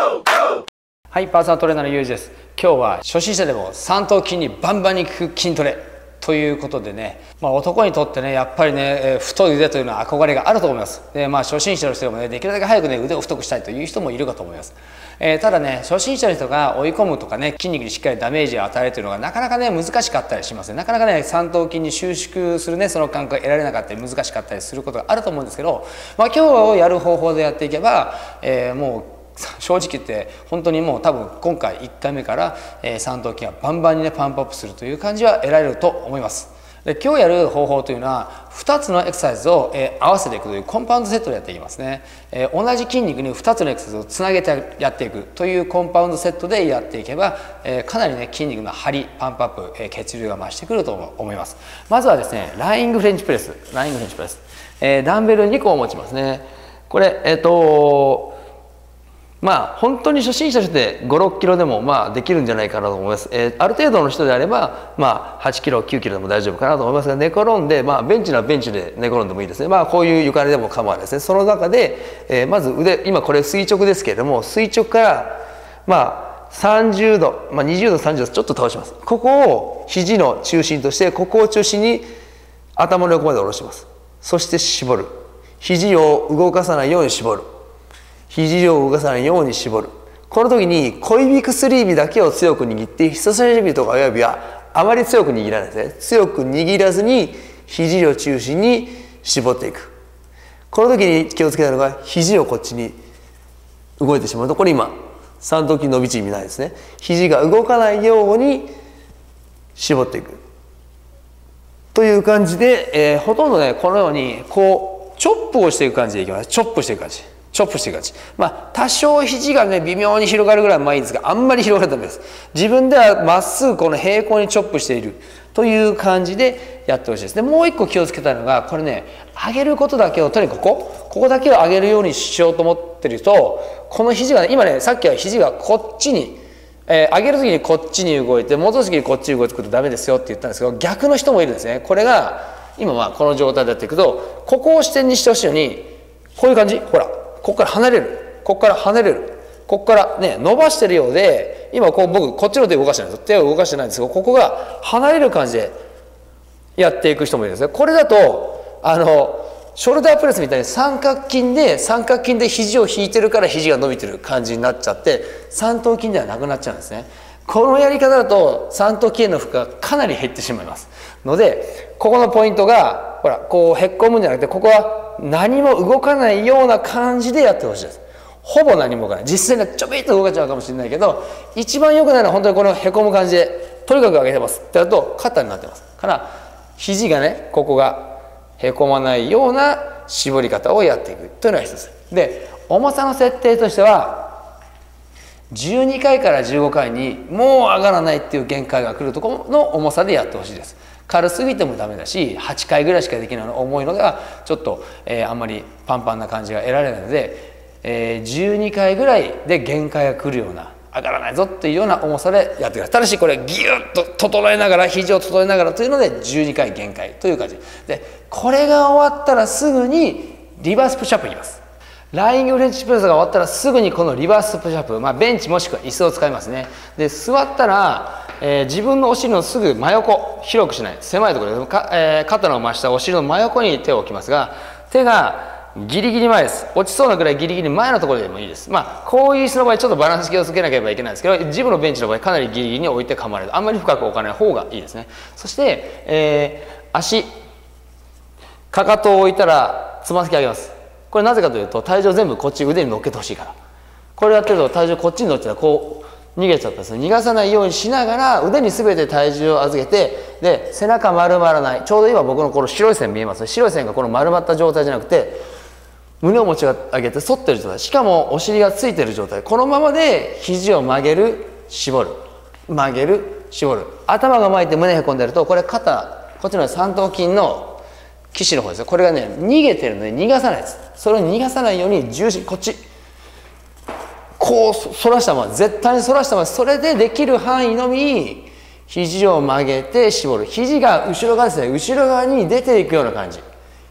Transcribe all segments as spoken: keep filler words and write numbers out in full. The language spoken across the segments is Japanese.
はい、パーソナルトレーナーのゆうじです。今日は初心者でも三頭筋にバンバンに効く筋トレということでね、まあ、男にとってねやっぱりね、えー、太い腕というのは憧れがあると思います。で、まあ、初心者の人でもねできるだけ早くね腕を太くしたいという人もいるかと思います。えー、ただね初心者の人が追い込むとかね筋肉にしっかりダメージを与えるというのがなかなかね難しかったりしますね。なかなかね三頭筋に収縮するねその感覚が得られなかったり難しかったりすることがあると思うんですけど、まあ、今日やる方法でやっていけば、えー、もう正直言って本当にもう多分今回いっかいめから、えー、三頭筋がバンバンにねパンプアップするという感じは得られると思います。で今日やる方法というのはふたつのエクササイズを、えー、合わせていくというコンパウンドセットでやっていきますね。えー、同じ筋肉にふたつのエクササイズをつなげてやっていくというコンパウンドセットでやっていけば、えー、かなりね筋肉の張りパンプアップ、えー、血流が増してくると思います。まずはですねライングフレンチプレスライングフレンチプレス、えー、ダンベルにこを持ちますね。これえっ、ー、とまあ本当に初心者としてご、ろっキロでもまあできるんじゃないかなと思います。えー、ある程度の人であればまあはちキロきゅうキロでも大丈夫かなと思いますが、寝転んでまあベンチならベンチで寝転んでもいいですね。まあこういう床でも構わないですね。その中で、えー、まず腕今これ垂直ですけれども垂直からまあさんじゅうど、まあ、にじゅうどさんじゅうどちょっと倒します。ここを肘の中心としてここを中心に頭の横まで下ろします。そして絞る。肘を動かさないように絞る。肘を動かさないように絞る。この時に小指薬指だけを強く握って人差し指とか親指はあまり強く握らないですね。強く握らずに肘を中心に絞っていく。この時に気をつけたのが肘をこっちに動いてしまうとこれ今三頭筋伸び縮みないですね。肘が動かないように絞っていくという感じで、えー、ほとんどねこのようにこうチョップをしていく感じでいきます。チョップしていく感じ。チョップしていく感じ。まあ多少肘がね微妙に広がるぐらいはいいんですがあんまり広がるとダメです。自分ではまっすぐこの平行にチョップしているという感じでやってほしいです。でもう一個気をつけたいのがこれね上げることだけをとにかくここここだけを上げるようにしようと思ってるとこの肘がね今ねさっきは肘がこっちに、えー、上げる時にこっちに動いて戻す時にこっちに動いてくるとダメですよって言ったんですけど逆の人もいるんですね。これが今まあこの状態でやっていくとここを視点にしてほしいようにこういう感じほらここから離れるここから離れるここからね伸ばしてるようで今こう僕こっちの手を動かしてないです手を動かしてないんですけどここが離れる感じでやっていく人もいるんですね。これだとあのショルダープレスみたいに三角筋で三角筋で肘を引いてるから肘が伸びてる感じになっちゃって三頭筋ではなくなっちゃうんですね。このやり方だと三頭筋への負荷がかなり減ってしまいますのでここのポイントがほらこうへっこむんじゃなくてここは何も動かないような感じでやってほしいです。ほぼ何も動かない。実際にちょびっと動かっちゃうかもしれないけど一番良くないのは本当にこのへこむ感じでとにかく上げてますってやると肩になってますから肘がねここがへこまないような絞り方をやっていくというのが一つで重さの設定としてはじゅうにかいからじゅうごかいにもう上がらないっていう限界が来るところの重さでやってほしいです。軽すぎてもダメだしはちかいぐらいしかできないの重いのではちょっと、えー、あんまりパンパンな感じが得られないので、えー、じゅうにかいぐらいで限界が来るような上がらないぞっていうような重さでやってください。ただしこれギュッと整えながら肘を整えながらというのでじゅうにかい限界という感じでこれが終わったらすぐにリバースプッシュアップいきます。ライングフレンチプレスが終わったらすぐにこのリバースプッシュアップ、まあ、ベンチもしくは椅子を使いますね。で座ったら、えー、自分のお尻のすぐ真横広くしない狭いところでか、えー、肩の真下お尻の真横に手を置きますが手がギリギリ前です。落ちそうなぐらいギリギリ前のところでもいいです。まあこういう椅子の場合ちょっとバランス気をつけなければいけないんですけどジムのベンチの場合かなりギリギリに置いて構われるあんまり深く置かない方がいいですね。そして、えー、足かかとを置いたらつま先上げます。これなぜかというと体重を全部こっち腕に乗っけてほしいからこれやってると体重こっちに乗っちゃうこう逃げちゃったんですね。逃がさないようにしながら腕に全て体重を預けてで背中丸まらないちょうど今僕のこの白い線見えますね。白い線がこの丸まった状態じゃなくて胸を持ち上げて反ってる状態しかもお尻がついてる状態このままで肘を曲げる絞る曲げる絞る頭が前いて胸へこんでるとこれ肩こっちの三頭筋の騎士の方ですよ。これがね逃げてるので逃がさないです。それを逃がさないように重心こっちこう反らしたまま絶対に反らしたままそれでできる範囲のみ肘を曲げて絞る肘が後ろ側ですね後ろ側に出ていくような感じ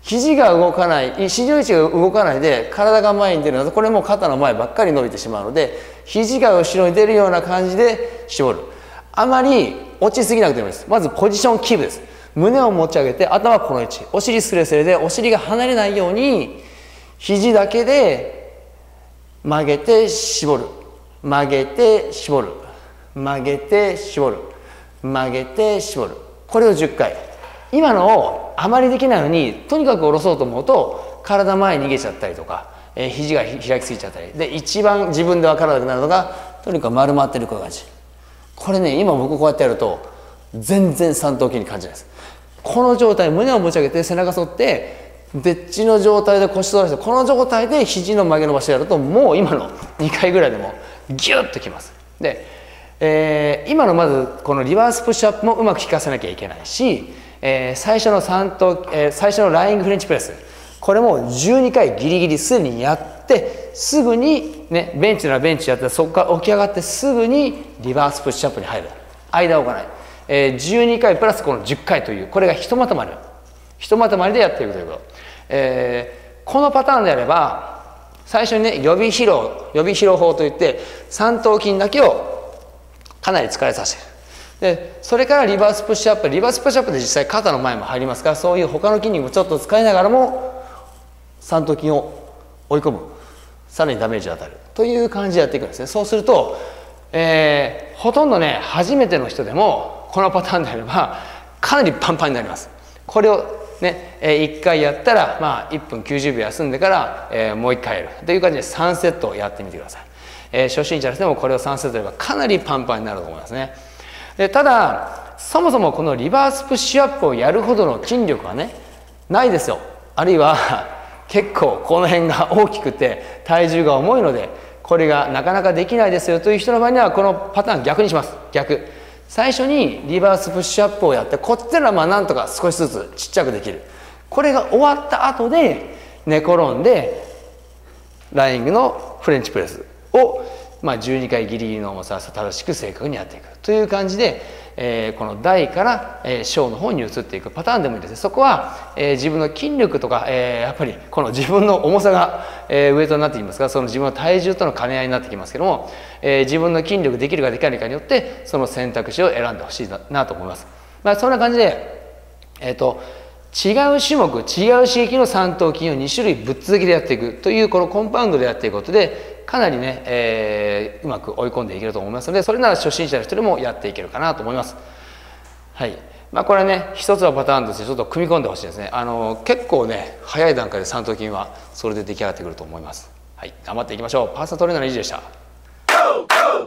肘が動かない、肘の位置が動かないで体が前に出るので、これも肩の前ばっかり伸びてしまうので、肘が後ろに出るような感じで絞る。あまり落ちすぎなくてもいいです。まずポジションキープです。胸を持ち上げて、頭はこの位置、お尻スレスレでお尻が離れないように肘だけで曲げて絞る、曲げて絞る、曲げて絞る、曲げて絞る。これをじゅっかい。今のをあまりできないのにとにかく下ろそうと思うと体前に逃げちゃったりとか、えー、肘が開きすぎちゃったりで、一番自分で分からなくなるのがとにかく丸まってるこういう感じ。これね、今僕こうやってやると全然三頭筋に感じないです。この状態、胸を持ち上げて背中反ってでっちの状態で腰反らして、この状態で肘の曲げ伸ばしやるともう今のにかいぐらいでもギュッときます。で、えー、今のまずこのリバースプッシュアップもうまく効かせなきゃいけないし、えー、最初の三頭、えー、最初のライングフレンチプレス、これもじゅうにかいギリギリすでにやってすぐにね、ベンチならベンチやってそこから起き上がってすぐにリバースプッシュアップに入る。間を置かない、えー、じゅうにかいプラスこのじゅっかいという、これがひとまとまりひとまとまりでやっていくということ、えー、このパターンであれば最初にね、予備疲労予備疲労法といって三頭筋だけをかなり疲れさせる。でそれからリバースプッシュアップ、リバースプッシュアップで実際肩の前も入りますから、そういう他の筋肉もちょっと使いながらも三頭筋を追い込む、さらにダメージを与えるという感じでやっていくんですね。そうすると、えー、ほとんどね初めての人でもこのパターンであればかなりパンパンになります。これをね、えー、いっかいやったら、まあ、いっぷんきゅうじゅうびょう休んでから、えー、もういっかいやるという感じでさんセットやってみてください。えー、初心者の人でもこれをさんセットやればかなりパンパンになると思いますね。でただそもそもこのリバースプッシュアップをやるほどの筋力はねないですよ。あるいは結構この辺が大きくて体重が重いのでこれがなかなかできないですよという人の場合にはこのパターン逆にします。逆、最初にリバースプッシュアップをやって、こっちならまあなんとか少しずつちっちゃくできる。これが終わった後で寝転んでライングのフレンチプレスをまあじゅうにかいギリギリの重さを正しく正確にやっていくという感じで、えー、この大から、えー、小の方に移っていくパターンでもいいですね。そこは、えー、自分の筋力とか、えー、やっぱりこの自分の重さが、えー、ウエイトになってきますから、その自分の体重との兼ね合いになってきますけども、えー、自分の筋力できるかできないかによってその選択肢を選んでほしいなと思います。まあ、そんな感じで、えーと違う種目、違う刺激の三頭筋をに種類ぶっ続けでやっていくというこのコンパウンドでやっていくことでかなりね、えー、うまく追い込んでいけると思いますので、それなら初心者の人でもやっていけるかなと思います。はい。まあこれね、一つのパターンとしてちょっと組み込んでほしいですね。あの結構ね、早い段階で三頭筋はそれで出来上がってくると思います。はい。頑張っていきましょう。パーソナルトレーナーのイジでした。